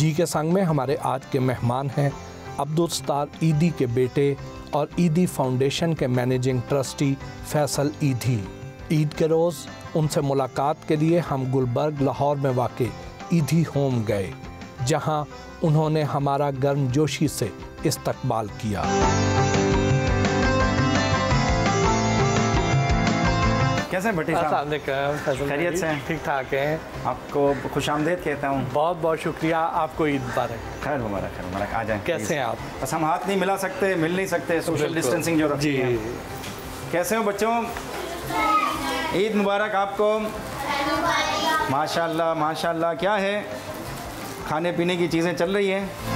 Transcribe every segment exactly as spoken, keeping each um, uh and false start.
जी के संग में हमारे आज के मेहमान हैं अब्दुल सत्तार ईदी के बेटे और ईदी फाउंडेशन के मैनेजिंग ट्रस्टी फैसल ईदी। ईद के रोज़ उनसे मुलाकात के लिए हम गुलबर्ग लाहौर में वाक़ ईदी होम गए, जहां उन्होंने हमारा गर्मजोशी से इस्तकबाल किया। कैसे हैं भट्टी साहब? खैरियत से हैं? ठीक ठाक हैं। आपको खुशामदीद कहता हूँ। बहुत बहुत शुक्रिया, आपको ईद मुबारक। खैर मुबारक, खैर मुबारक। आ जाएं। कैसे हैं आप? बस हम हाथ नहीं मिला सकते, मिल नहीं सकते, सोशल डिस्टेंसिंग जो रखी है। कैसे हो बच्चों? ईद मुबारक आपको। माशाल्लाह माशाल्लाह। क्या है, खाने पीने की चीज़ें चल रही हैं?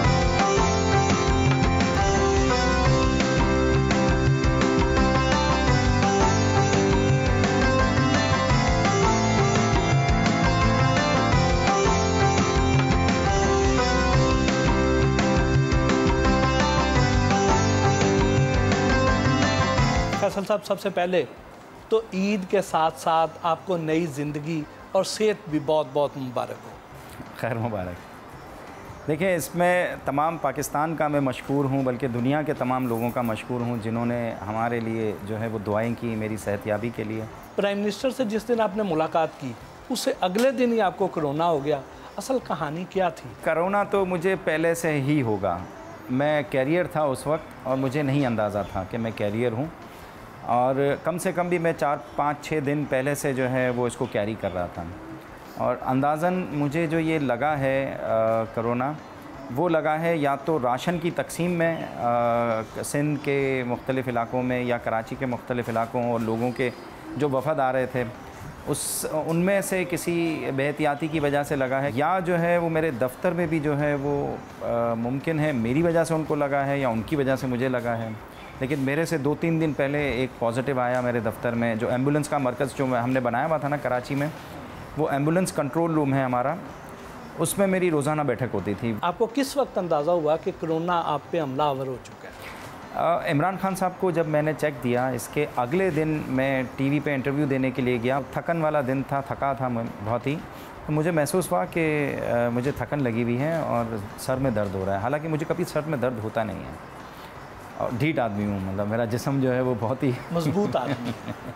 फैसल साहब, सबसे पहले तो ईद के साथ साथ आपको नई ज़िंदगी और सेहत भी बहुत बहुत मुबारक हो। खैर मुबारक। देखिए, इसमें तमाम पाकिस्तान का मैं मशकूर हूँ, बल्कि दुनिया के तमाम लोगों का मशकूर हूँ जिन्होंने हमारे लिए जो है वो दुआएं की मेरी सेहतयाबी के लिए। प्राइम मिनिस्टर से जिस दिन आपने मुलाकात की उससे अगले दिन ही आपको कोरोना हो गया, असल कहानी क्या थी? कोरोना तो मुझे पहले से ही होगा। मैं कैरियर था उस वक्त और मुझे नहीं अंदाज़ा था कि मैं कैरियर हूँ, और कम से कम भी मैं चार पाँच छः दिन पहले से जो है वो इसको कैरी कर रहा था। और अंदाज़न मुझे जो ये लगा है कोरोना, वो लगा है या तो राशन की तकसीम में सिंध के मुख्तलिफ़ इलाक़ों में या कराची के मुख्तलिफ़ इलाक़ों और लोगों के जो वफ़द आ रहे थे उस उनमें से किसी बेहतियाती की वजह से लगा है, या जो है वो मेरे दफ़्तर में भी जो है वो मुमकिन है मेरी वजह से उनको लगा है या उनकी वजह से मुझे लगा है। लेकिन मेरे से दो तीन दिन पहले एक पॉजिटिव आया मेरे दफ़्तर में। जो एम्बुलेंस का मरकज़ जो हमने बनाया हुआ था ना कराची में, वो एम्बुलेंस कंट्रोल रूम है हमारा, उसमें मेरी रोज़ाना बैठक होती थी। आपको किस वक्त अंदाज़ा हुआ कि कोरोना आप पे हमलावर हो चुका है? इमरान खान साहब को जब मैंने चेक दिया, इसके अगले दिन मैं टीवी पे इंटरव्यू देने के लिए गया। थकन वाला दिन था, थका था मैं बहुत ही, तो मुझे महसूस हुआ कि मुझे थकन लगी हुई है और सर में दर्द हो रहा है। हालांकि मुझे कभी सर में दर्द होता नहीं है और ढीठ आदमी हूँ, मतलब मेरा जिस्म जो है वो बहुत ही मजबूत आदमी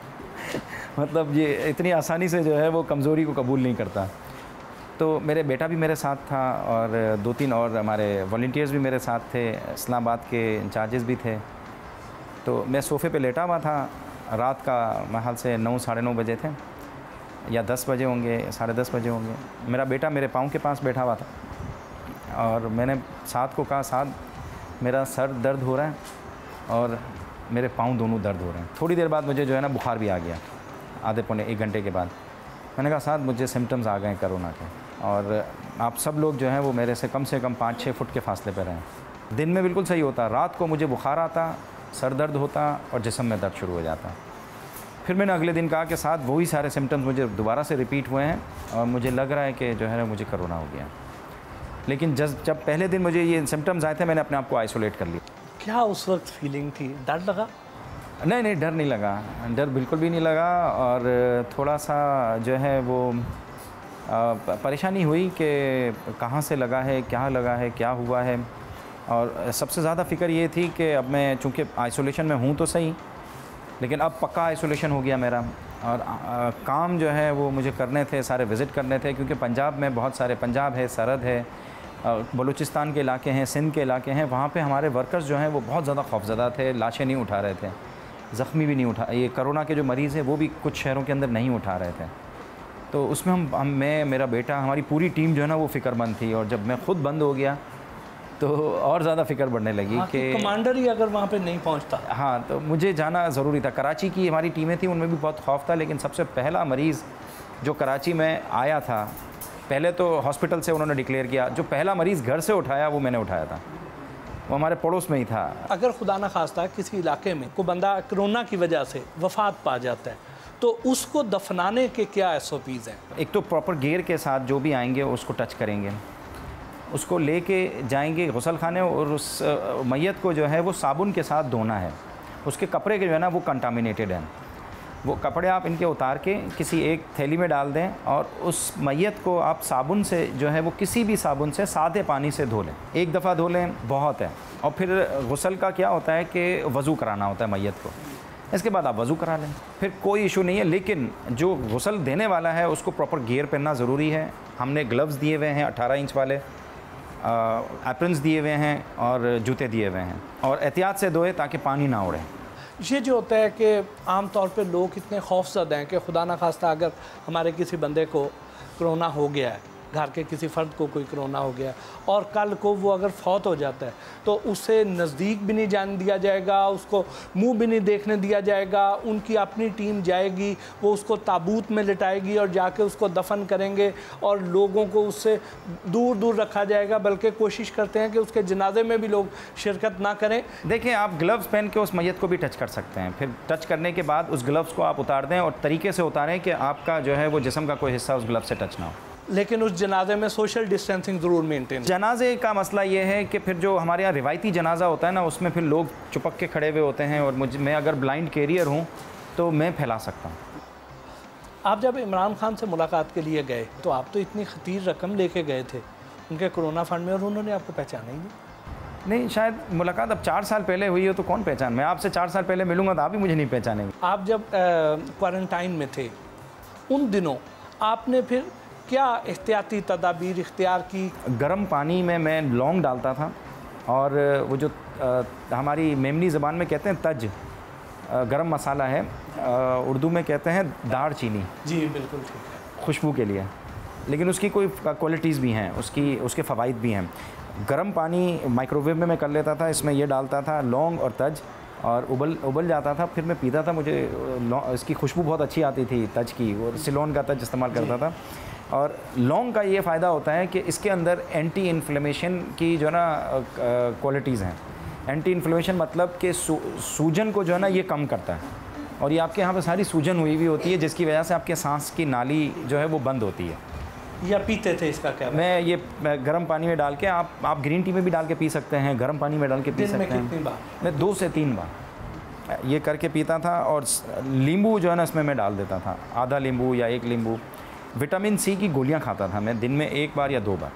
मतलब ये इतनी आसानी से जो है वो कमज़ोरी को कबूल नहीं करता। तो मेरे बेटा भी मेरे साथ था और दो तीन और हमारे वॉलंटियर्स भी मेरे साथ थे, इस्लामाबाद के इंचार्जेस भी थे। तो मैं सोफ़े पे लेटा हुआ था, रात का महल से नौ साढ़े नौ बजे थे या दस बजे होंगे, साढ़े दस बजे होंगे। मेरा बेटा मेरे पाँव के पास बैठा हुआ था और मैंने साथ को कहा, साथ मेरा सर दर्द हो रहा है और मेरे पाँव दोनों दर्द हो रहे हैं। थोड़ी देर बाद मुझे जो है ना बुखार भी आ गया, आधे पौने एक घंटे के बाद। मैंने कहा, साथ मुझे सिम्टम्स आ गए कोरोना के, और आप सब लोग जो हैं वो मेरे से कम से कम पाँच छः फुट के फासले पर रहें। दिन में बिल्कुल सही होता, रात को मुझे बुखार आता, सर दर्द होता और जिस्म में दर्द शुरू हो जाता। फिर मैंने अगले दिन कहा कि साथ वही सारे सिम्टम्स मुझे दोबारा से रिपीट हुए हैं और मुझे लग रहा है कि जो है ना मुझे कोरोना हो गया। लेकिन जब जब पहले दिन मुझे ये सिम्टम्स आए थे, मैंने अपने आप को आइसोलेट कर लिया। क्या उस वक्त फीलिंग थी? डर लगा? नहीं नहीं, डर नहीं लगा, डर बिल्कुल भी नहीं लगा। और थोड़ा सा जो है वो परेशानी हुई कि कहाँ से लगा है, क्या लगा है, क्या हुआ है। और सबसे ज़्यादा फ़िक्र ये थी कि अब मैं चूँकि आइसोलेशन में हूँ तो सही, लेकिन अब पक्का आइसोलेशन हो गया मेरा। और आ, काम जो है वो मुझे करने थे, सारे विज़िट करने थे, क्योंकि पंजाब में बहुत सारे, पंजाब है, सरहद है, बलूचिस्तान के इलाके हैं, सिंध के इलाके हैं, वहाँ पे हमारे वर्कर्स जो हैं वो बहुत ज़्यादा खौफज़दा थे, लाशें नहीं उठा रहे थे, ज़ख्मी भी नहीं उठा, ये कोरोना के जो मरीज़ हैं वो भी कुछ शहरों के अंदर नहीं उठा रहे थे। तो उसमें हम हम मैं, मेरा बेटा, हमारी पूरी टीम जो है ना वो फ़िक्रमंद थी। और जब मैं ख़ुद बंद हो गया तो और ज़्यादा फ़िक्र बढ़ने लगी कि कमांडर ही अगर वहाँ पे नहीं पहुँचता। हाँ, तो मुझे जाना ज़रूरी था। कराची की हमारी टीमें थी, उनमें भी बहुत खौफ था, लेकिन सबसे पहला मरीज़ जो कराची में आया था, पहले तो हॉस्पिटल से उन्होंने डिक्लेयर किया, जो पहला मरीज़ घर से उठाया वो मैंने उठाया था, वो हमारे पड़ोस में ही था। अगर खुदा न खास्ता किसी इलाके में कोई बंदा कोरोना की वजह से वफ़ात पा जाता है तो उसको दफनाने के क्या एस ओ पीज़ हैं? एक तो प्रॉपर गेयर के साथ जो भी आएंगे उसको टच करेंगे, उसको लेके जाएंगे गुसल खाने, और उस मैयत को जो है वो साबुन के साथ धोना है। उसके कपड़े के जो है ना वो कंटामिनेटेड हैं, वो कपड़े आप इनके उतार के किसी एक थैली में डाल दें और उस मैयत को आप साबुन से जो है वो किसी भी साबुन से सादे पानी से धो लें। एक दफ़ा धो लें बहुत है। और फिर गुस्ल का क्या होता है कि वज़ू कराना होता है मैयत को, इसके बाद आप वज़ू करा लें, फिर कोई इशू नहीं है। लेकिन जो गुस्ल देने वाला है उसको प्रॉपर गियर पहनना ज़रूरी है। हमने ग्लव्स दिए हुए हैं अठारह इंच वाले, एप्रन्स दिए हुए हैं और जूते दिए हुए हैं, और एहतियात से धोए ताकि पानी ना उड़े। ये जो होता है कि आम तौर पे लोग इतने खौफज़दा हैं कि खुदा न खास्ता अगर हमारे किसी बंदे को कोरोना हो गया है, घर के किसी फ़र्द को कोई कोरोना हो गया और कल को वो अगर फौत हो जाता है तो उसे नज़दीक भी नहीं जाने दिया जाएगा, उसको मुंह भी नहीं देखने दिया जाएगा। उनकी अपनी टीम जाएगी, वो उसको ताबूत में लिटाएगी और जाके उसको दफन करेंगे और लोगों को उससे दूर दूर रखा जाएगा, बल्कि कोशिश करते हैं कि उसके जनाजे में भी लोग शिरकत ना करें। देखिए, आप ग्लव्स पहन के उस मैयत को भी टच कर सकते हैं, फिर टच करने के बाद उस ग्लव्स को आप उतार दें और तरीके से उतारें कि आपका जो है वो जिस्म का कोई हिस्सा उस ग्लव से टच ना हो। लेकिन उस जनाजे में सोशल डिस्टेंसिंग ज़रूर मेंटेन। जनाजे का मसला ये है कि फिर जो हमारे यहाँ रिवायती जनाजा होता है ना, उसमें फिर लोग चुपक के खड़े हुए होते हैं और मुझ मैं अगर ब्लाइंड कैरियर हूँ तो मैं फैला सकता हूँ। आप जब इमरान खान से मुलाकात के लिए गए तो आप तो इतनी खतीर रकम लेके गए थे उनके कोरोना फंड में और उन्होंने आपको पहचाना ही नहीं। नहीं, शायद मुलाकात अब चार साल पहले हुई हो तो कौन पहचान। मैं आपसे चार साल पहले मिलूँगा तो आप भी मुझे नहीं पहचानेंगे। आप जब क्वारंटाइन में थे उन दिनों आपने फिर क्या एहतियाती तदाबीर इख्तियार की? गर्म पानी में मैं लौंग डालता था और वो जो आ, हमारी मेमनी ज़बान में कहते हैं तज, आ, गरम मसाला है, आ, उर्दू में कहते हैं दार चीनी। जी बिल्कुल ठीक है, खुशबू के लिए। लेकिन उसकी कोई क्वालिटीज़ भी हैं, उसकी उसके फ़वाइद भी हैं। गर्म पानी माइक्रोवेव में मैं कर लेता था, इसमें ये डालता था लौंग और तज, और उबल उबल जाता था, फिर मैं पीता था। मुझे इसकी खुशबू बहुत अच्छी आती थी तज की, और सिलोन का तज इस्तेमाल करता था। और लौंग का ये फ़ायदा होता है कि इसके अंदर एंटी इन्फ्लेमेशन की जो है ना क्वालिटीज़ हैं। एंटी इन्फ्लेमेशन मतलब कि सू, सूजन को जो है ना ये कम करता है, और ये आपके यहाँ पे सारी सूजन हुई हुई होती है जिसकी वजह से आपके सांस की नाली जो है वो बंद होती है। या पीते थे इसका क्या? मैं ये गर्म पानी में डाल के, आप आप ग्रीन टी में भी डाल के पी सकते हैं, गर्म पानी में डाल के पी सकते हैं। कितनी बार? मैं दो से तीन बार ये करके पीता था। और नींबू जो है ना इसमें मैं डाल देता था, आधा नींबू या एक नींबू। विटामिन सी की गोलियां खाता था मैं दिन में एक बार या दो बार,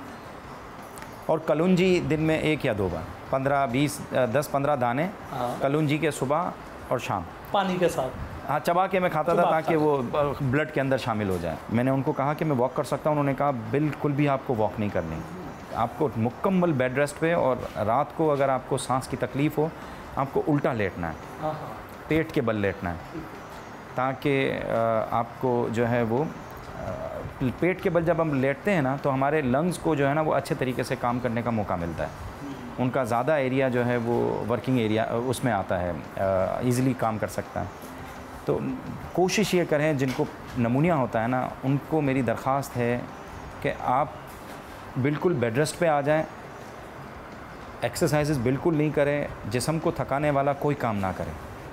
और कलौंजी दिन में एक या दो बार, पंद्रह बीस दस पंद्रह दाने कलौंजी के सुबह और शाम पानी के साथ, हाँ, चबा के मैं खाता था ताकि वो ब्लड के अंदर शामिल हो जाए। मैंने उनको कहा कि मैं वॉक कर सकता हूँ, उन्होंने कहा बिल्कुल भी आपको वॉक नहीं करनी, आपको मुकम्मल बेड रेस्ट पे, और रात को अगर आपको सांस की तकलीफ़ हो आपको उल्टा लेटना है, पेट के बल लेटना है, ताकि आपको जो है वो पेट के बल जब हम लेटते हैं ना तो हमारे लंग्स को जो है ना वो अच्छे तरीके से काम करने का मौका मिलता है। उनका ज़्यादा एरिया जो है वो वर्किंग एरिया उसमें आता है, इजीली काम कर सकता है। तो कोशिश ये करें, जिनको नमूनिया होता है ना उनको मेरी दरख्वास्त है कि आप बिल्कुल बेड रेस्ट पे आ जाएं, एक्सरसाइजेस बिल्कुल नहीं करें, जिस्म को थकाने वाला कोई काम ना करें।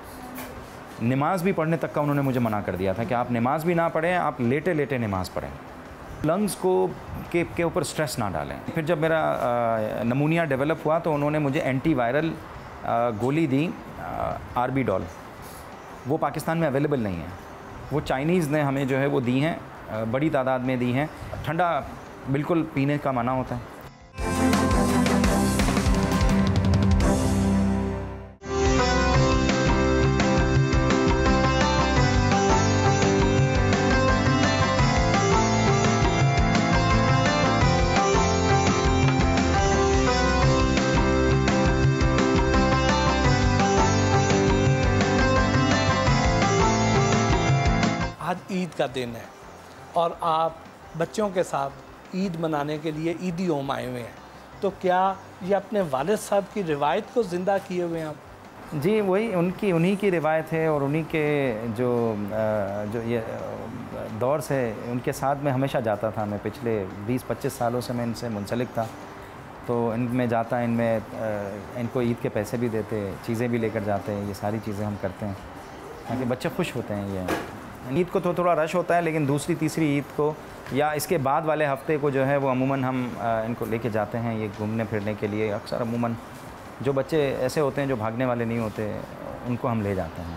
नमाज भी पढ़ने तक का उन्होंने मुझे मना कर दिया था कि आप नमाज भी ना पढ़ें, आप लेटे लेटे नमाज पढ़ें, लंग्स को के के ऊपर स्ट्रेस ना डालें। फिर जब मेरा नमूनिया डेवलप हुआ तो उन्होंने मुझे एंटी वायरल गोली दी, आर्बिडोल। वो पाकिस्तान में अवेलेबल नहीं है, वो चाइनीज़ ने हमें जो है वो दी हैं, बड़ी तादाद में दी हैं। ठंडा बिल्कुल पीने का मना होता है। आज ईद का दिन है और आप बच्चों के साथ ईद मनाने के लिए ईदी होम आए हुए हैं, तो क्या ये अपने वालिद साहब की रिवायत को ज़िंदा किए हुए हैं आप? जी, वही उनकी उन्हीं की रिवायत है, और उन्हीं के जो जो ये दौर से उनके साथ में हमेशा जाता था। मैं पिछले बीस पच्चीस सालों से मैं इनसे मुंसलिक था, तो इनमें जाता, इनमें इनको ईद के पैसे भी देते, चीज़ें भी लेकर जाते हैं, ये सारी चीज़ें हम करते हैं ताकि बच्चे खुश होते हैं। ये ईद को तो थोड़ा रश होता है, लेकिन दूसरी तीसरी ईद को या इसके बाद वाले हफ्ते को जो है वो अमूमन हम इनको लेके जाते हैं ये घूमने फिरने के लिए। अक्सर अमूमन जो बच्चे ऐसे होते हैं जो भागने वाले नहीं होते, उनको हम ले जाते हैं।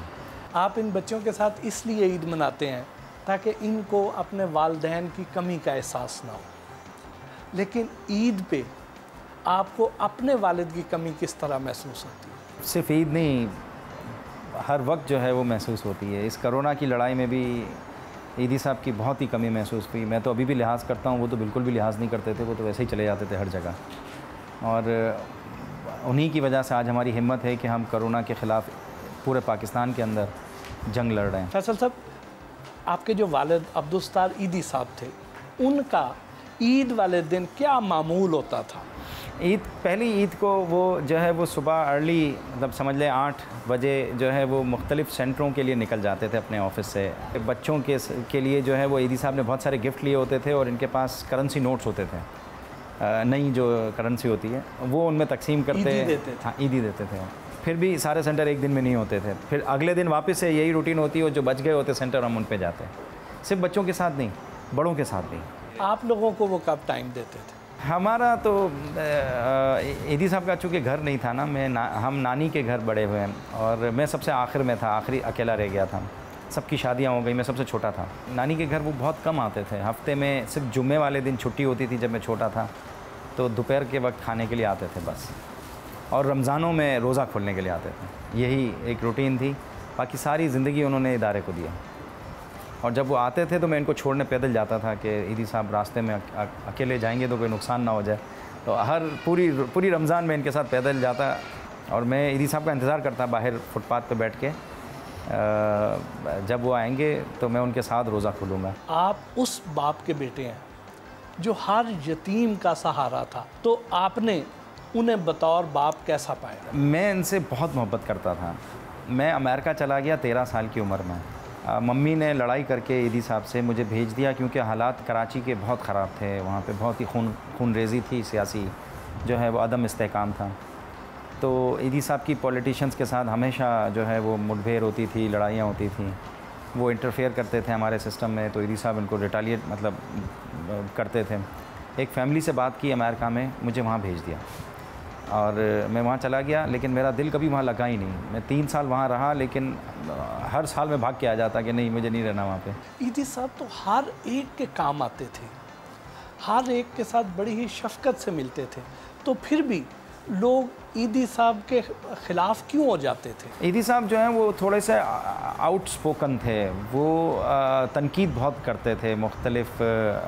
आप इन बच्चों के साथ इसलिए ईद मनाते हैं ताकि इनको अपने वालिदैन की कमी का एहसास ना हो, लेकिन ईद पे आपको अपने वालिद की कमी किस तरह महसूस होती है? सिर्फ ईद नहीं, हर वक्त जो है वो महसूस होती है। इस कोरोना की लड़ाई में भी ईदी साहब की बहुत ही कमी महसूस हुई। मैं तो अभी भी लिहाज करता हूँ, वो तो बिल्कुल भी लिहाज नहीं करते थे, वो तो वैसे ही चले जाते थे हर जगह। और उन्हीं की वजह से आज हमारी हिम्मत है कि हम कोरोना के ख़िलाफ़ पूरे पाकिस्तान के अंदर जंग लड़ रहे हैं। फैसल साहब, आपके जो वालिद अब्दुल सत्तार ईदी साहब थे, उनका ईद वाले दिन क्या मामूल होता था? ईद पहली ईद को वो जो है वो सुबह अर्ली, मतलब समझ लें आठ बजे जो है वो मुख्तलिफ़ सेंटरों के लिए निकल जाते थे अपने ऑफिस से। बच्चों के के लिए जो है वो ईदी साहब ने बहुत सारे गिफ्ट लिए होते थे और इनके पास करेंसी नोट्स होते थे, नई जो करेंसी होती है वो उनमें तकसीम करते, देते थे। हाँ ईदी देते थे। फिर भी सारे सेंटर एक दिन में नहीं होते थे, फिर अगले दिन वापस से यही रूटीन होती है और जो बच गए होते सेंटर हम उन पे जाते हैं। सिर्फ बच्चों के साथ नहीं, बड़ों के साथ भी। आप लोगों को वो कब टाइम देते थे? हमारा तो ईदी साहब का चूँकि घर नहीं था ना, मैं ना, हम नानी के घर बड़े हुए हैं और मैं सबसे आखिर में था, आखिरी अकेला रह गया था। सबकी शादियां हो गई, मैं सबसे छोटा था। नानी के घर वो बहुत कम आते थे, हफ्ते में सिर्फ जुम्मे वाले दिन छुट्टी होती थी जब मैं छोटा था, तो दोपहर के वक्त खाने के लिए आते थे बस, और रमज़ानों में रोज़ा खोलने के लिए आते थे। यही एक रूटीन थी। बाकी सारी ज़िंदगी उन्होंने इदारे को दिया। और जब वो आते थे तो मैं इनको छोड़ने पैदल जाता था कि ईदी साहब रास्ते में अकेले जाएंगे तो कोई नुकसान ना हो जाए। तो हर पूरी पूरी रमज़ान में इनके साथ पैदल जाता और मैं ईदी साहब का इंतज़ार करता बाहर फुटपाथ पे बैठ के। जब वो आएंगे तो मैं उनके साथ रोज़ा खोलूँगा। आप उस बाप के बेटे हैं जो हर यतीम का सहारा था, तो आपने उन्हें बतौर बाप कैसा पाया? मैं इनसे बहुत मोहब्बत करता था। मैं अमेरिका चला गया तेरह साल की उम्र में। आ, मम्मी ने लड़ाई करके ईदी साहब से मुझे भेज दिया क्योंकि हालात कराची के बहुत ख़राब थे। वहाँ पे बहुत ही खून खून रेजी थी, सियासी जो है वो अदम इस्तेहकाम था। तो ईदी साहब की पॉलिटिशियंस के साथ हमेशा जो है वो मुठभेड़ होती थी, लड़ाइयाँ होती थी, वो इंटरफेयर करते थे हमारे सिस्टम में। तो ईदी साहब इनको रिटालिएट मतलब करते थे। एक फ़ैमिली से बात की अमेरिका में, मुझे वहाँ भेज दिया और मैं वहाँ चला गया, लेकिन मेरा दिल कभी वहाँ लगा ही नहीं। मैं तीन साल वहाँ रहा, लेकिन हर साल मैं भाग के आ जाता कि नहीं, मुझे नहीं रहना वहाँ पे। ईदी साहब तो हर एक के काम आते थे, हर एक के साथ बड़ी ही शफकत से मिलते थे, तो फिर भी लोग ईदी साहब के ख़िलाफ़ क्यों हो जाते थे? ईदी साहब जो हैं वो थोड़े से आउटस्पोकन थे। वो तनकीद बहुत करते थे मुख्तलिफ़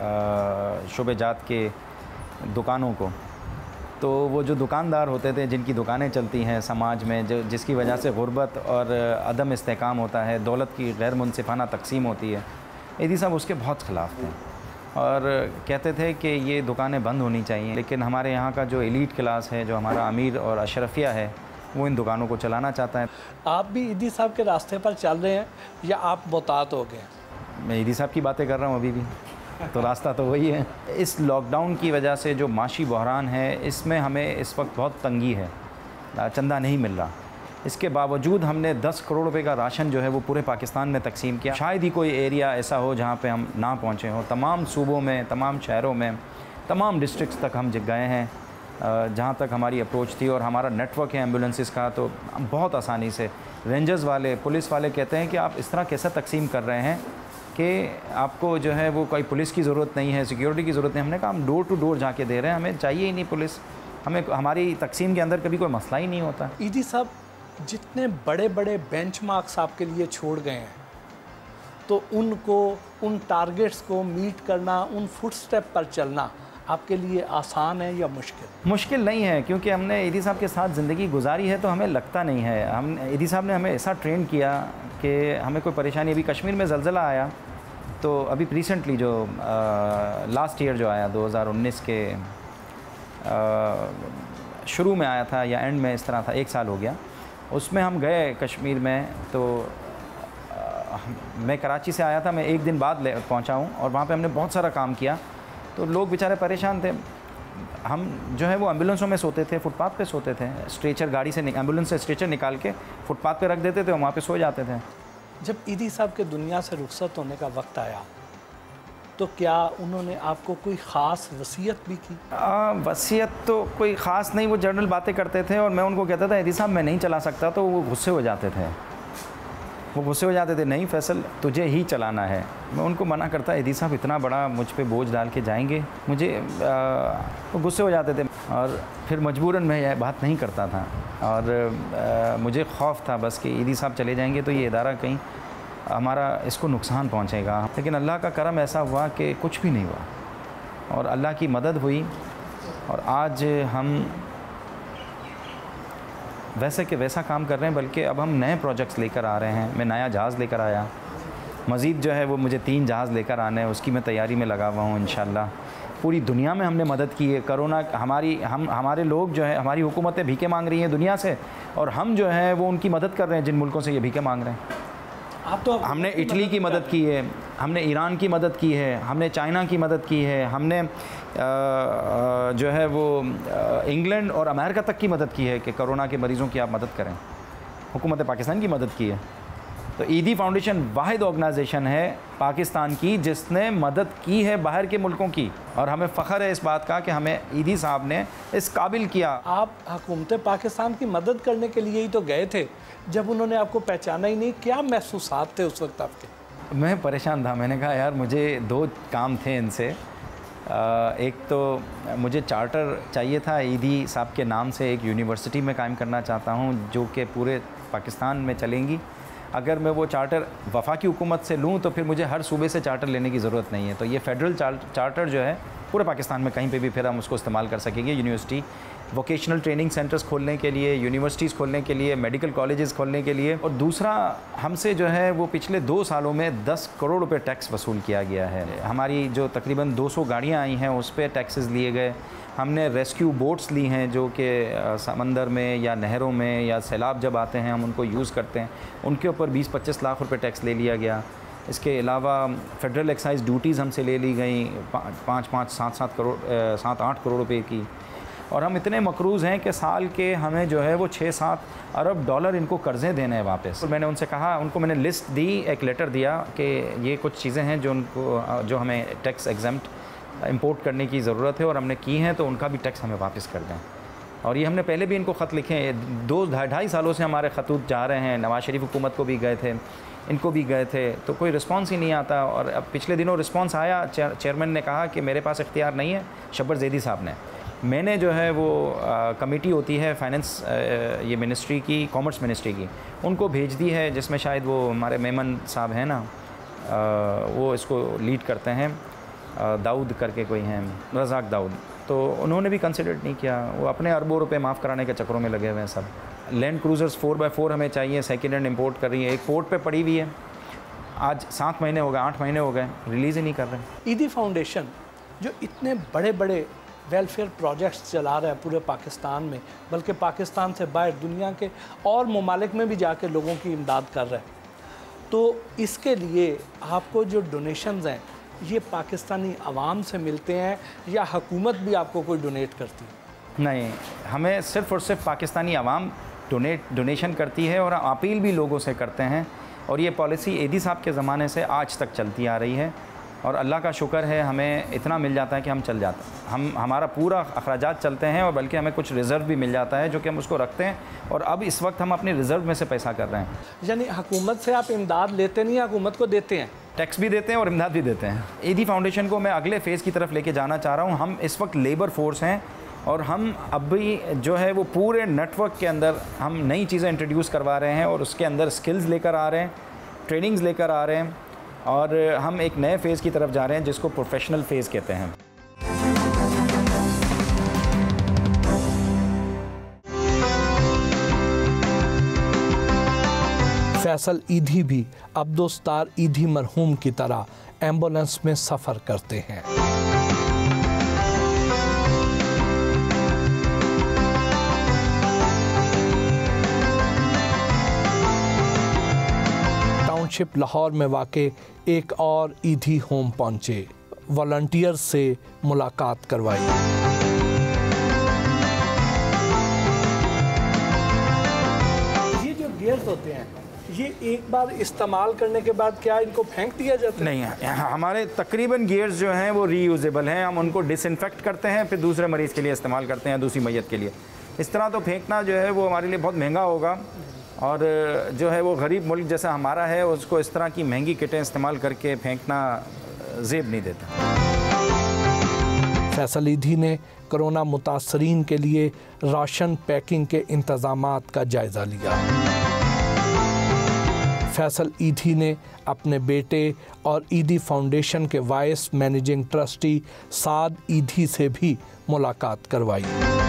शुबेजात के दुकानों को। तो वो जो दुकानदार होते थे जिनकी दुकानें चलती हैं समाज में, जो जिसकी वजह से गुर्बत और अदम इस्तेहकाम होता है, दौलत की गैर मुनसिफाना तकसीम होती है, ईदी साहब उसके बहुत ख़िलाफ़ थे और कहते थे कि ये दुकानें बंद होनी चाहिए। लेकिन हमारे यहाँ का जो एलीट क्लास है, जो हमारा अमीर और अशरफिया है, वो इन दुकानों को चलाना चाहता है। आप भी ईदी साहब के रास्ते पर चल रहे हैं या आप मुतात हो गए? मैं ईदी साहब की बातें कर रहा हूँ अभी भी, तो रास्ता तो वही है। इस लॉकडाउन की वजह से जो माशी बहरान है, इसमें हमें इस वक्त बहुत तंगी है, चंदा नहीं मिल रहा। इसके बावजूद हमने दस करोड़ रुपए का राशन जो है वो पूरे पाकिस्तान में तकसीम किया। शायद ही कोई एरिया ऐसा हो जहाँ पे हम ना पहुँचे हों। तमाम सूबों में, तमाम शहरों में, तमाम डिस्ट्रिक्ट्स तक हम गए हैं जहाँ तक हमारी अप्रोच थी। और हमारा नेटवर्क है एम्बुलेंसेस का, तो बहुत आसानी से रेंजर्स वाले, पुलिस वाले कहते हैं कि आप इस तरह कैसे तकसीम कर रहे हैं कि आपको जो है वो कोई पुलिस की ज़रूरत नहीं है, सिक्योरिटी की ज़रूरत नहीं। हमने कहा हम डोर टू डोर जाके दे रहे हैं, हमें चाहिए ही नहीं पुलिस, हमें हमारी तकसीम के अंदर कभी कोई मसला ही नहीं होता। ईदी साहब जितने बड़े बड़े बेंचमार्क्स आपके लिए छोड़ गए हैं, तो उनको, उन टारगेट्स को मीट करना, उन फुटस्टेप पर चलना आपके लिए आसान है या मुश्किल? मुश्किल नहीं है, क्योंकि हमने ईदी साहब के साथ ज़िंदगी गुजारी है, तो हमें लगता नहीं है। हम ईदी साहब ने हमें ऐसा ट्रेन किया कि हमें कोई परेशानी। अभी कश्मीर में ज़लज़ला आया, तो अभी रिसेंटली जो लास्ट ईयर जो आया दो हज़ार उन्नीस के शुरू में आया था या एंड में, इस तरह था, एक साल हो गया। उसमें हम गए कश्मीर में, तो आ, मैं कराची से आया था, मैं एक दिन बाद पहुंचा हूं और वहाँ पे हमने बहुत सारा काम किया। तो लोग बेचारे परेशान थे। हम जो है वो एम्बुलेंसों में सोते थे, फुटपाथ पे सोते थे। स्ट्रेचर गाड़ी से, एम्बुलेंस से स्ट्रेचर निकाल के फुटपाथ पे रख देते थे और वहाँ पे सो जाते थे। जब ईदी साहब के दुनिया से रुखसत होने का वक्त आया, तो क्या उन्होंने आपको कोई ख़ास वसीयत भी की? आ, वसीयत तो कोई ख़ास नहीं, वो जनरल बातें करते थे और मैं उनको कहता था ईदी साहब मैं नहीं चला सकता, तो वो गुस्से हो जाते थे। वो गुस्से हो जाते थे, नहीं फैसल तुझे ही चलाना है। मैं उनको मना करता, ईदी साहब इतना बड़ा मुझ पे बोझ डाल के जाएंगे, मुझे वो गुस्से हो जाते थे और फिर मजबूरन मैं यह बात नहीं करता था। और आ, मुझे खौफ था बस कि ईदी साहब चले जाएंगे तो ये इदारा कहीं हमारा इसको नुकसान पहुंचेगा। लेकिन अल्लाह का करम ऐसा हुआ कि कुछ भी नहीं हुआ और अल्लाह की मदद हुई और आज हम वैसे के वैसा काम कर रहे हैं, बल्कि अब हम नए प्रोजेक्ट्स लेकर आ रहे हैं। मैं नया जहाज़ लेकर आया, मज़ीद जो है वो मुझे तीन जहाज़ लेकर आने हैं, उसकी मैं तैयारी में लगा हुआ हूँ इंशाल्लाह। पूरी दुनिया में हमने मदद की है। कोरोना हमारी हम हमारे लोग जो है, हमारी हुकूमतें भीखे मांग रही हैं दुनिया से और हम जो है वो उनकी मदद कर रहे हैं जिन मुल्कों से ये भीखे मांग रहे हैं। आप तो हमने इटली की मदद की है, हमने ईरान की मदद की है, हमने चाइना की मदद की है, हमने आ, आ, जो है वो इंग्लैंड और अमेरिका तक की मदद की है कि कोरोना के मरीज़ों की आप मदद करें। हुकूमत पाकिस्तान की मदद की है। तो ईदी फाउंडेशन वाहिद ऑर्गेनाइजेशन है पाकिस्तान की जिसने मदद की है बाहर के मुल्कों की, और हमें फ़ख्र है इस बात का कि हमें ईदी साहब ने इस काबिल किया। आप हुकूमत पाकिस्तान की मदद करने के लिए ही तो गए थे, जब उन्होंने आपको पहचाना ही नहीं, क्या महसूसात थे उस वक्त आपके? मैं परेशान था। मैंने कहा यार मुझे दो काम थे इनसे। एक तो मुझे चार्टर चाहिए था, ईदी साहब के नाम से एक यूनिवर्सिटी में कायम करना चाहता हूँ जो कि पूरे पाकिस्तान में चलेंगी। अगर मैं वो चार्टर वफाकी हुकूमत से लूँ तो फिर मुझे हर सूबे से चार्टर लेने की ज़रूरत नहीं है। तो ये फेडरल चार्टर जो है पूरे पाकिस्तान में कहीं पे भी फिर हम उसको इस्तेमाल कर सकेंगे। यूनिवर्सिटी, वोकेशनल ट्रेनिंग सेंटर्स खोलने के लिए, यूनिवर्सिटीज़ खोलने के लिए, मेडिकल कॉलेजेस खोलने के लिए। और दूसरा, हमसे जो है वो पिछले दो सालों में दस करोड़ रुपए टैक्स वसूल किया गया है। हमारी जो तकरीबन दो सौ गाड़ियाँ आई हैं उस पर टैक्सेस लिए गए। हमने रेस्क्यू बोट्स ली हैं जो कि समंदर में या नहरों में या सैलाब जब आते हैं हम उनको यूज़ करते हैं, उनके ऊपर बीस पच्चीस लाख रुपए टैक्स ले लिया गया। इसके अलावा फेडरल एक्साइज ड्यूटीज़ हमसे ले ली गई पाँच पाँच सात सात करोड़ सात आठ करोड़ रुपए की। और हम इतने मकरूज़ हैं कि साल के हमें जो है वो छः सात अरब डॉलर इनको कर्ज़े देने हैं वापस। और मैंने उनसे कहा, उनको मैंने लिस्ट दी, एक लेटर दिया कि ये कुछ चीज़ें हैं जो उनको जो हमें टैक्स एग्जम्प्ट इंपोर्ट करने की ज़रूरत है और हमने की हैं, तो उनका भी टैक्स हमें वापस कर दें। और ये हमने पहले भी इनको ख़त लिखे हैं। दो ढाई ढाई सालों से हमारे खतूत जा रहे हैं। नवाज शरीफ हुकूमत को भी गए थे, इनको भी गए थे, तो कोई रिस्पांस ही नहीं आता। और अब पिछले दिनों रिस्पांस आया, चेयरमैन ने कहा कि मेरे पास इख्तियार नहीं है। शब्बर ज़ैदी साहब ने, मैंने जो है वो आ, कमेटी होती है फाइनेंस ये मिनिस्ट्री की, कॉमर्स मिनिस्ट्री की, उनको भेज दी है, जिसमें शायद वो हमारे मेमन साहब हैं ना, आ, वो इसको लीड करते हैं, दाऊद करके कोई हैं, रज़ाक दाऊद। तो उन्होंने भी कंसिडर नहीं किया। वो अपने अरबों रुपए माफ़ कराने के चक्करों में लगे हुए हैं सब। Land Cruisers four by four हमें चाहिए, सेकेंड हैंड इंपोर्ट कर रही है, एक पोर्ट पे पड़ी हुई है, आज सात महीने हो गए, आठ महीने हो गए, रिलीज़ ही नहीं कर रहे। ईदी फाउंडेशन जो इतने बड़े बड़े वेलफेयर प्रोजेक्ट्स चला रहा है पूरे पाकिस्तान में, बल्कि पाकिस्तान से बाहर दुनिया के और ममालिक में भी जाके लोगों की इमदाद कर रहा है, तो इसके लिए आपको जो डोनेशंस हैं ये पाकिस्तानी आवाम से मिलते हैं या हुकूमत भी आपको कोई डोनेट करती है? नहीं, हमें सिर्फ़ और सिर्फ पाकिस्तानी आवाम डोनेट डोनेशन करती है और अपील भी लोगों से करते हैं। और ये पॉलिसी ईदी साहब के ज़माने से आज तक चलती आ रही है और अल्लाह का शुक्र है हमें इतना मिल जाता है कि हम चल जाते हैं। हम हमारा पूरा अखराजात चलते हैं और बल्कि हमें कुछ रिज़र्व भी मिल जाता है जो कि हम उसको रखते हैं। और अब इस वक्त हम अपने रिज़र्व में से पैसा कर रहे हैं। यानी हुकूमत से आप इमदाद लेते नहीं, हुकूमत को देते हैं? टैक्स भी देते हैं और इमदाद भी देते हैं। ईदी फाउंडेशन को मैं अगले फ़ेज़ की तरफ लेके जाना चाह रहा हूँ। हम इस वक्त लेबर फोर्स हैं और हम अब भी जो है वो पूरे नेटवर्क के अंदर हम नई चीज़ें इंट्रोड्यूस करवा रहे हैं और उसके अंदर स्किल्स लेकर आ रहे हैं, ट्रेनिंग्स लेकर आ रहे हैं और हम एक नए फ़ेज़ की तरफ जा रहे हैं जिसको प्रोफेशनल फ़ेज़ कहते हैं। फैसल ईदी भी अब्दुस्तार ईदी मरहूम की तरह एम्बुलेंस में सफ़र करते हैं। टाउनशिप लाहौर में वाक़े एक और ईदी होम पहुंचे, वॉलंटियर से मुलाकात करवाई। ये जो गियर्स होते हैं ये एक बार इस्तेमाल करने के बाद क्या इनको फेंक दिया जाता है? नहीं, हमारे तकरीबन गियर्स जो हैं वो रीयूजेबल हैं। हम उनको डिसइंफेक्ट करते हैं, फिर दूसरे मरीज़ के लिए इस्तेमाल करते हैं, दूसरी मैयत के लिए। इस तरह तो फेंकना जो है वो हमारे लिए बहुत महंगा होगा और जो है वो गरीब मुल्क जैसा हमारा है उसको इस तरह की महंगी किटें इस्तेमाल करके फेंकना ज़ेब नहीं देता। फैसल ईधी ने कोरोना मुतासरीन के लिए राशन पैकिंग के इंतज़ामात का जायज़ा लिया। फैसल ईधी ने अपने बेटे और ईदी फाउंडेशन के vice managing trustee Saad Edhi से भी मुलाकात करवाई।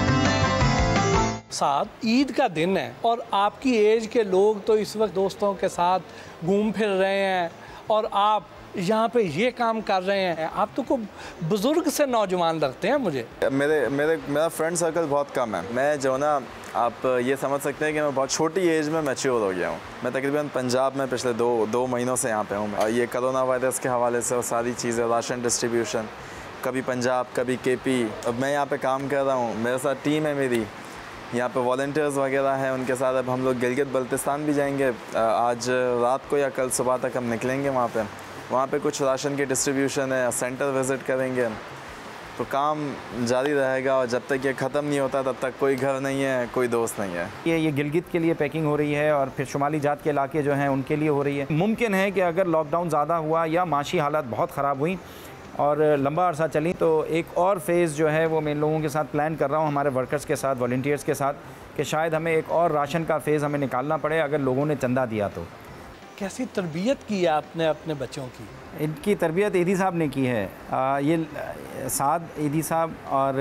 साद, ईद का दिन है और आपकी एज के लोग तो इस वक्त दोस्तों के साथ घूम फिर रहे हैं और आप यहाँ पे ये काम कर रहे हैं। आप तो को बुज़ुर्ग से नौजवान लगते हैं मुझे। मेरे मेरे मेरा फ्रेंड सर्कल बहुत कम है। मैं जो ना आप ये समझ सकते हैं कि मैं बहुत छोटी एज में मैच्योर हो गया हूँ। मैं तकरीबन पंजाब में पिछले दो दो महीनों से यहाँ पे हूँ और ये कोरोना वायरस के हवाले से और सारी चीज़ें, राशन डिस्ट्रीब्यूशन, कभी पंजाब कभी के पी। अब मैं यहाँ पे काम कर रहा हूँ, मेरे साथ टीम है मेरी, यहाँ पे वॉलंटियर्स वगैरह हैं, उनके साथ अब हम लोग गिलगित बल्तिस्तान भी जाएंगे। आज रात को या कल सुबह तक हम निकलेंगे वहाँ पे वहाँ पे कुछ राशन की डिस्ट्रीब्यूशन है, सेंटर विज़िट करेंगे। तो काम जारी रहेगा और जब तक ये ख़त्म नहीं होता तब तक कोई घर नहीं है, कोई दोस्त नहीं है। ये ये गिलगित के लिए पैकिंग हो रही है और फिर शुमाली जात के इलाके जो हैं उनके लिए हो रही है। मुमकिन है कि अगर लॉकडाउन ज़्यादा हुआ या माशी हालात बहुत ख़राब हुई और लंबा अरसा चली तो एक और फेज़ जो है वो मैं इन लोगों के साथ प्लान कर रहा हूँ, हमारे वर्कर्स के साथ, वॉलंटियर्स के साथ, कि शायद हमें एक और राशन का फ़ेज़ हमें निकालना पड़े अगर लोगों ने चंदा दिया तो। कैसी तरबियत की है आपने अपने बच्चों की? इनकी तरबियत ईदी साहब ने की है। आ, ये साद ईदी साहब और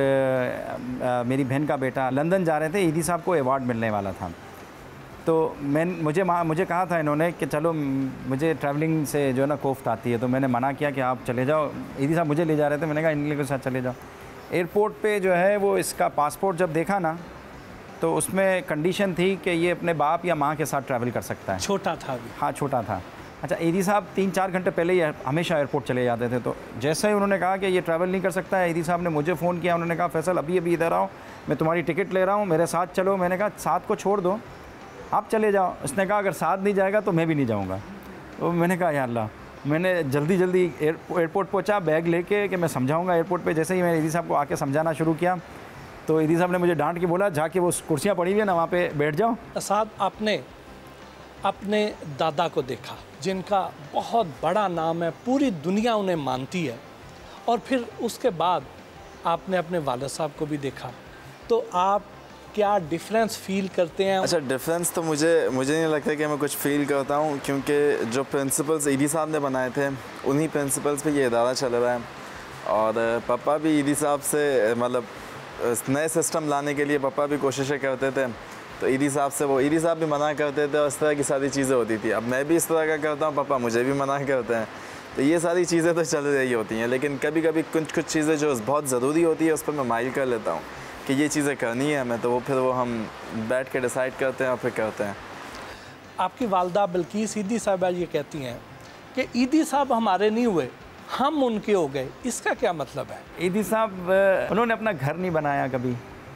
आ, मेरी बहन का बेटा लंदन जा रहे थे, ईदी साहब को अवार्ड मिलने वाला था। तो मैं मुझे मुझे कहा था इन्होंने कि चलो, मुझे ट्रैवलिंग से जो है ना कोफ्त आती है, तो मैंने मना किया कि आप चले जाओ। ईदी साहब मुझे ले जा रहे थे, मैंने कहा इन के साथ चले जाओ। एयरपोर्ट पे जो है वो इसका पासपोर्ट जब देखा ना तो उसमें कंडीशन थी कि ये अपने बाप या माँ के साथ ट्रैवल कर सकता है। छोटा था अभी? हाँ, छोटा था। अच्छा, ईदी साहब तीन चार घंटे पहले ही हमेशा एयरपोर्ट चले जाते थे, तो जैसे ही उन्होंने कहा कि ये ट्रैवल नहीं कर सकता है, ईदी साहब ने मुझे फ़ोन किया। उन्होंने कहा फैसल अभी अभी इधर आओ, मैं तुम्हारी टिकट ले रहा हूँ, मेरे साथ चलो। मैंने कहा साथ को छोड़ दो, आप चले जाओ। उसने कहा अगर साथ नहीं जाएगा तो मैं भी नहीं जाऊँगा। तो मैंने कहा या अल्लाह। मैंने जल्दी जल्दी एयरपोर्ट पहुँचा बैग लेके कि मैं समझाऊँगा एयरपोर्ट पर। जैसे ही मैंने ईदी साहब को आके समझाना शुरू किया तो ईदी साहब ने मुझे डांट के बोला, जाके वो कुर्सियाँ पड़ी हुई है ना वहाँ पे बैठ जाओ। साहब, आपने अपने दादा को देखा जिनका बहुत बड़ा नाम है, पूरी दुनिया उन्हें मानती है, और फिर उसके बाद आपने अपने वालिद साहब को भी देखा, तो आप क्या डिफरेंस फील करते हैं? अच्छा, डिफरेंस तो मुझे मुझे नहीं लगता कि मैं कुछ फील करता हूँ, क्योंकि जो प्रिंसिपल्स ईदी साहब ने बनाए थे उन्हीं प्रिंसिपल्स पे ये इदारा चल रहा है। और पापा भी ईदी साहब से मतलब नए सिस्टम लाने के लिए पापा भी कोशिशें करते थे, तो ईदी साहब से वो ईदी साहब भी मना करते थे और इस तरह की सारी चीज़ें होती थी। अब मैं भी इस तरह का करता हूँ, पापा मुझे भी मना करते हैं, तो ये सारी चीज़ें तो चल रही होती हैं। लेकिन कभी कभी कुछ कुछ चीज़ें जो बहुत ज़रूरी होती है उस पर मैं माइल कर लेता हूँ कि ये चीज़ें करनी है हमें, तो वो फिर वो हम बैठ के डिसाइड करते हैं और फिर करते हैं। आपकी वालदा बिल्किस ईदी साहबा ये कहती हैं कि ईदी साहब हमारे नहीं हुए, हम उनके हो गए। इसका क्या मतलब है? ईदी साहब उन्होंने अपना घर नहीं बनाया कभी,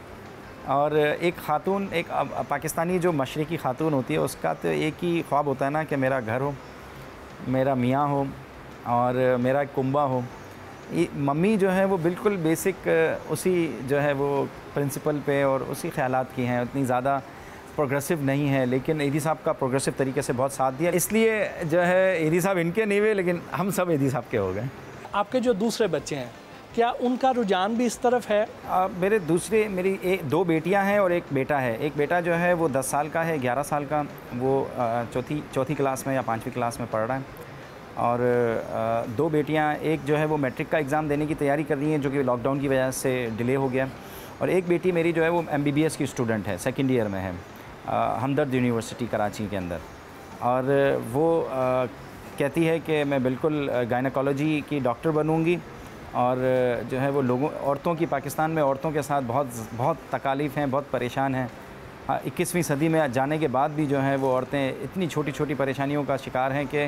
और एक ख़ातून, एक पाकिस्तानी जो मशरक़ी ख़ातून होती है उसका तो एक ही ख्वाब होता है ना कि मेरा घर हो, मेरा मियाँ हो और मेरा कुंबा हो। मम्मी जो है वो बिल्कुल बेसिक उसी जो है वो प्रिंसिपल पे और उसी ख़यालात की हैं, उतनी ज़्यादा प्रोग्रेसिव नहीं है। लेकिन ईदी साहब का प्रोग्रेसिव तरीके से बहुत साथ दिया, इसलिए जो है ईदी साहब इनके नहीं हुए लेकिन हम सब ईदी साहब के हो गए। आपके जो दूसरे बच्चे हैं, क्या उनका रुझान भी इस तरफ है? आ, मेरे दूसरे मेरी एक दो बेटियां हैं और एक बेटा है। एक बेटा जो है वो दस साल का है, ग्यारह साल का, वो आ, चौथी चौथी क्लास में या पाँचवीं क्लास में पढ़ रहा है। और आ, दो बेटियां, एक जो है वो मैट्रिक का एग्ज़ाम देने की तैयारी कर रही हैं जो कि लॉकडाउन की वजह से डिले हो गया। और एक बेटी मेरी जो है वो एम बी बी एस की स्टूडेंट है, सेकेंड ईयर में है, हमदर्द यूनिवर्सिटी कराची के अंदर। और वो आ, कहती है कि मैं बिल्कुल गायनेकोलॉजी की डॉक्टर बनूंगी, और जो है वो लोगों औरतों की, पाकिस्तान में औरतों के साथ बहुत बहुत तकालीफ़ हैं, बहुत परेशान हैं। हाँ, इक्कीसवीं सदी में जाने के बाद भी जो है वो औरतें इतनी छोटी छोटी परेशानियों का शिकार हैं कि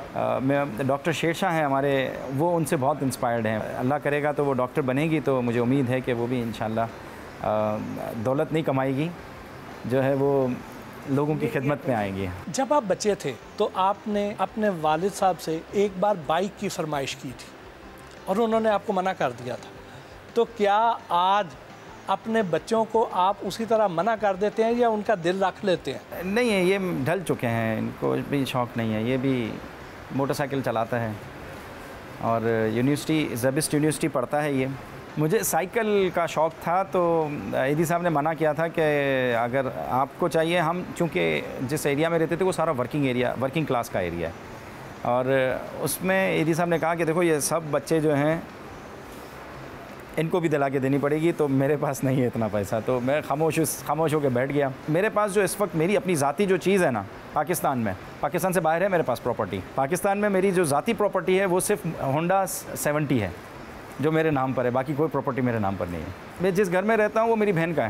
मैं डॉक्टर शेरशाह हैं हमारे, वो उनसे बहुत इंस्पायर्ड हैं। अल्लाह करेगा तो वो डॉक्टर बनेगी, तो मुझे उम्मीद है कि वो भी इंशाल्लाह दौलत नहीं कमाएगी, जो है वो लोगों की खिदमत में आएंगी। जब आप बच्चे थे तो आपने अपने वालिद साहब से एक बार बाइक की फरमाइश की थी और उन्होंने आपको मना कर दिया था, तो क्या आज अपने बच्चों को आप उसी तरह मना कर देते हैं या उनका दिल रख लेते हैं? नहीं है, ये ढल चुके हैं, इनको भी शौक़ नहीं है। ये भी मोटरसाइकिल चलाता है और यूनिवर्सिटी ज़बिस्ट यूनिवर्सिटी पढ़ता है। ये मुझे साइकिल का शौक़ था तो ईदी साहब ने मना किया था कि अगर आपको चाहिए, हम चूँकि जिस एरिया में रहते थे वो सारा वर्किंग एरिया वर्किंग क्लास का एरिया है और उसमें ईदी साहब ने कहा कि देखो ये सब बच्चे जो हैं इनको भी दिला के देनी पड़ेगी, तो मेरे पास नहीं है इतना पैसा। तो मैं खामोश खामोश होकर बैठ गया। मेरे पास जो इस वक्त मेरी अपनी ज़ाती जो चीज़ है ना, पाकिस्तान में पाकिस्तान से बाहर है मेरे पास प्रॉपर्टी। पाकिस्तान में मेरी जो ज़ाती प्रॉपर्टी है वो सिर्फ होंडा सेवेंटी है जो मेरे नाम पर है, बाकी कोई प्रॉपर्टी मेरे नाम पर नहीं है। मैं जिस घर में रहता हूँ वो मेरी बहन का है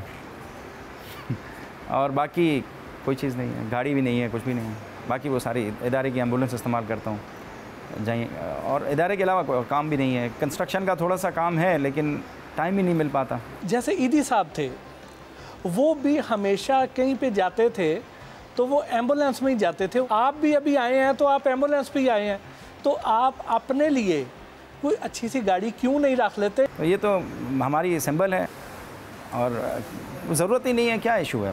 और बाकी कोई चीज़ नहीं है, गाड़ी भी नहीं है, कुछ भी नहीं है। बाकी वो सारी इदारे की एम्बुलेंस इस्तेमाल करता हूँ जाइए, और इदारे के अलावा कोई काम भी नहीं है। कंस्ट्रक्शन का थोड़ा सा काम है लेकिन टाइम ही नहीं मिल पाता। जैसे ईदी साहब थे वो भी हमेशा कहीं पे जाते थे तो वो एम्बुलेंस में ही जाते थे। आप भी अभी आए हैं तो आप एम्बुलेंस पे ही आए हैं, तो आप अपने लिए कोई अच्छी सी गाड़ी क्यों नहीं रख लेते? तो ये तो हमारी सिंबल है और ज़रूरत ही नहीं है, क्या इशू है?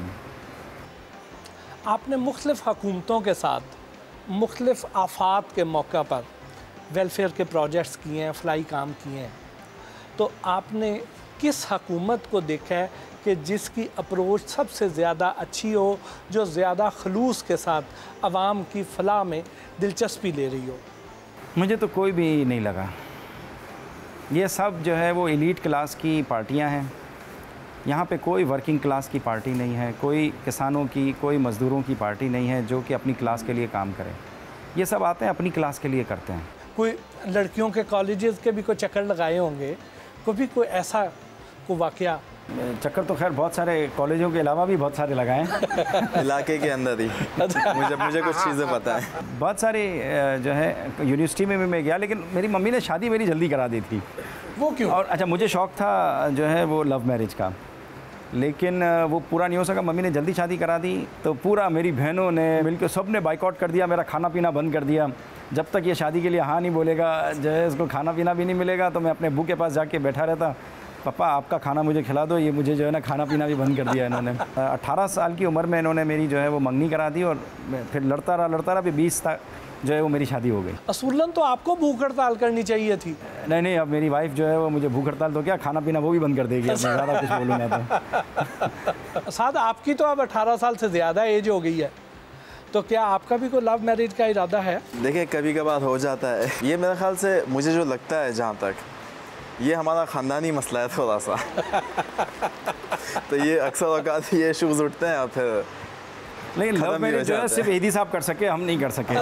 आपने मुख्तलिफ़ हुकूमतों के साथ मुख्तलिफ़ आफात के मौका पर वेलफेयर के प्रोजेक्ट्स किए हैं, फलाई काम किए हैं, तो आपने किस हुकूमत को देखा है कि जिसकी अप्रोच सबसे ज़्यादा अच्छी हो, जो ज़्यादा खलूस के साथ आवाम की फलाह में दिलचस्पी ले रही हो? मुझे तो कोई भी नहीं लगा। ये सब जो है वो एलीट क्लास की पार्टियां हैं। यहाँ पे कोई वर्किंग क्लास की पार्टी नहीं है, कोई किसानों की, कोई मज़दूरों की पार्टी नहीं है जो कि अपनी क्लास के लिए काम करे। ये सब आते हैं अपनी क्लास के लिए करते हैं। कोई लड़कियों के कॉलेजेस के भी कोई चक्कर लगाए होंगे, कभी कोई ऐसा कोई वाक़या? चक्कर तो खैर बहुत सारे कॉलेजों के अलावा भी बहुत सारे लगाए हैं इलाके के अंदर ही मुझे मुझे कुछ चीज़ें पता है। बहुत सारी जो है यूनिवर्सिटी में भी मैं गया, लेकिन मेरी मम्मी ने शादी मेरी जल्दी करा दी थी। वो क्यों? और अच्छा, मुझे शौक़ था जो है वो लव मैरिज का, लेकिन वो पूरा नहीं हो सका। मम्मी ने जल्दी शादी करा दी तो पूरा मेरी बहनों ने मिलकर सब ने बाइकआउट कर दिया, मेरा खाना पीना बंद कर दिया। जब तक ये शादी के लिए हाँ नहीं बोलेगा, जो है इसको खाना पीना भी नहीं मिलेगा। तो मैं अपने अब्बू के पास जाके बैठा रहता, पापा आपका खाना मुझे खिला दो। ये मुझे जो है ना खाना पीना भी बंद कर दिया इन्होंने। अट्ठारह साल की उम्र में इन्होंने मेरी जो है वो मंगनी करा दी और फिर लड़ता रहा लड़ता रहा फिर बीस तक जो है वो मेरी शादी हो गई। असूलन तो आपको भूख हड़ताल करनी चाहिए थी। नहीं नहीं, अब मेरी वाइफ जो है वो मुझे भूख हड़ताल तो क्या, खाना पीना वो भी बंद कर देगी। अब मैं ज़्यादा कुछ बोलूँगा तो। साथ आपकी तो अब अठारह साल से ज़्यादा एज हो गई है, तो क्या आपका भी कोई लव मैरिज का इरादा है? देखिए कभी कभार हो जाता है। ये मेरे ख्याल से मुझे जो लगता है, जहाँ तक ये हमारा ख़ानदानी मसला है थोड़ा सा तो ये अक्सर औकात ये इशूज़ उठते हैं और फिर लेकिन लव मैरिज जो है सिर्फ ईदी साहब कर सके, हम नहीं कर सके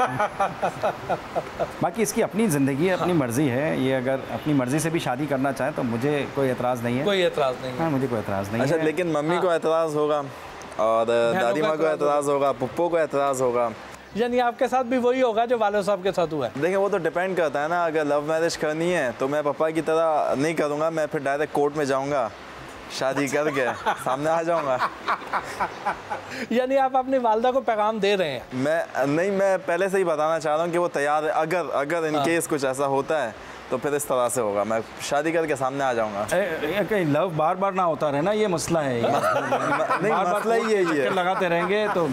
बाकी इसकी अपनी ज़िंदगी है, अपनी मर्ज़ी है। ये अगर अपनी मर्ज़ी से भी शादी करना चाहे तो मुझे कोई एतराज़ नहीं है। कोई एतराज़ नहीं है? हाँ, मुझे कोई एतराज़ नहीं अच्छा, है। लेकिन मम्मी को एतराज़ होगा और दादी माँ को एतराज़ होगा, पुप्पो को एतराज़ होगा। यानी आपके साथ भी वही होगा जो वाले साहब के साथ हुआ है? देखिए वो तो डिपेंड करता है ना। अगर लव मैरिज करनी है तो मैं पापा की तरह नहीं करूँगा, मैं फिर डायरेक्ट कोर्ट में जाऊँगा, शादी करके सामने आ जाऊँगा। यानी आप अपनी वालदा को पैगाम दे रहे हैं? मैं नहीं, मैं पहले से ही बताना चाह रहा हूँ कि वो तैयार है। अगर अगर इन केस कुछ ऐसा होता है तो फिर इस तरह से होगा, मैं शादी करके सामने आ जाऊँगा। कहीं लव बार बार ना होता रहे ना, ये मसला है। नहीं, मसला ही यही है, लगाते रहेंगे तो।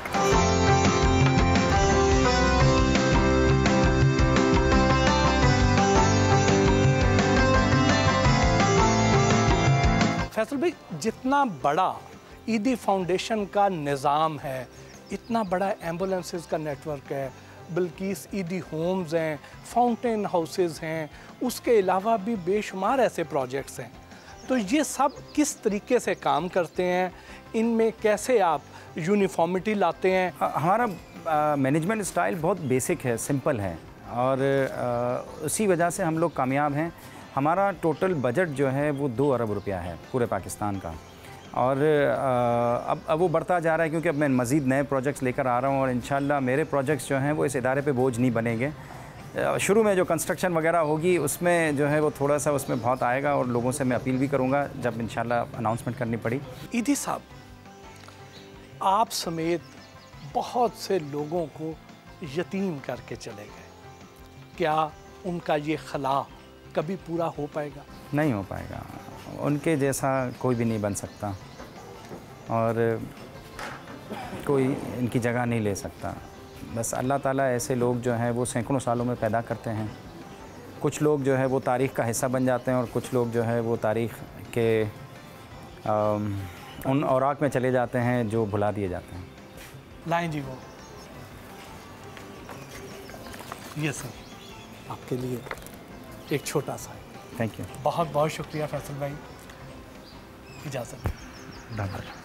फैसल भाई, जितना बड़ा ईदी फाउंडेशन का निज़ाम है, इतना बड़ा एम्बुलेंसेस का नेटवर्क है, बिल्किस ईदी होम्स हैं, फाउंटेन हाउसेस हैं, उसके अलावा भी बेशुमार ऐसे प्रोजेक्ट्स हैं, तो ये सब किस तरीके से काम करते हैं? इनमें कैसे आप यूनिफॉर्मिटी लाते हैं? हमारा मैनेजमेंट स्टाइल बहुत बेसिक है, सिंपल है और आ, उसी वजह से हम लोग कामयाब हैं। हमारा टोटल बजट जो है वो दो अरब रुपया है पूरे पाकिस्तान का, और अब अब वो बढ़ता जा रहा है क्योंकि अब मैं मज़ीद नए प्रोजेक्ट्स लेकर आ रहा हूँ और इंशाल्लाह मेरे प्रोजेक्ट्स जो हैं वो इस इदारे पे बोझ नहीं बनेंगे। शुरू में जो कंस्ट्रक्शन वगैरह होगी उसमें जो है वो थोड़ा सा उसमें बहुत आएगा और लोगों से मैं अपील भी करूँगा जब इंशाल्लाह अनाउंसमेंट करनी पड़ी। ईदी साहब, आप समेत बहुत से लोगों को यतीम करके चले गए, क्या उनका ये खला कभी पूरा हो पाएगा? नहीं हो पाएगा। उनके जैसा कोई भी नहीं बन सकता और कोई इनकी जगह नहीं ले सकता। बस अल्लाह ताला ऐसे लोग जो हैं वो सैकड़ों सालों में पैदा करते हैं। कुछ लोग जो है वो तारीख़ का हिस्सा बन जाते हैं और कुछ लोग जो है वो तारीख़ के आम, उन औराक में चले जाते हैं जो भुला दिए जाते हैं। लाएं जी वो ये सर आपके लिए एक छोटा सा। Thank you. बहुत बहुत शुक्रिया फैसल भाई, इजाज़त। धन्यवाद।